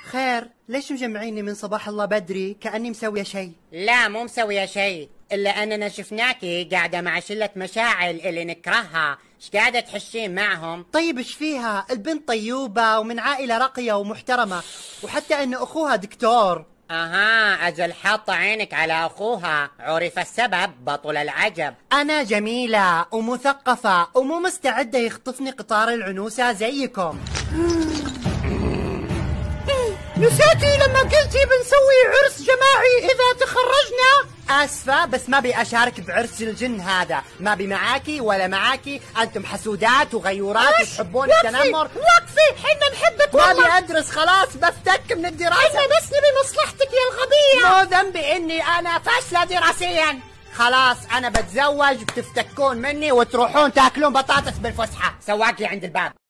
خير، ليش مجمعيني من صباح الله بدري كأني مسوية شيء؟ لا مو مسوية شيء، إلا أننا شفناكي قاعدة مع شلة مشاعل اللي نكرهها. ايش قاعدة تحشين معهم؟ طيب ايش فيها؟ البنت طيوبة ومن عائلة راقية ومحترمة، وحتى أن أخوها دكتور. أها، أجل حاطة عينك على أخوها، عرف السبب بطل العجب. أنا جميلة ومثقفة ومو مستعدة يخطفني قطار العنوسة زيكم. نسيتي لما قلتي بنسوي عرس جماعي إذا تخرجنا؟ آسفة، بس ما بي أشارك بعرس الجن هذا، ما بي معاكي ولا معاكي، أنتم حسودات وغيورات وتحبون التنمر. وقفي، حنا نحبك ما والله. بي أدرس، خلاص بفتك من الدراسة. حنا بس نبي مصلحتك يا الغبية. مو ذنبي إني أنا فاشلة دراسيا. خلاص أنا بتزوج، بتفتكون مني وتروحون تاكلون بطاطس بالفسحة. سواقي عند الباب.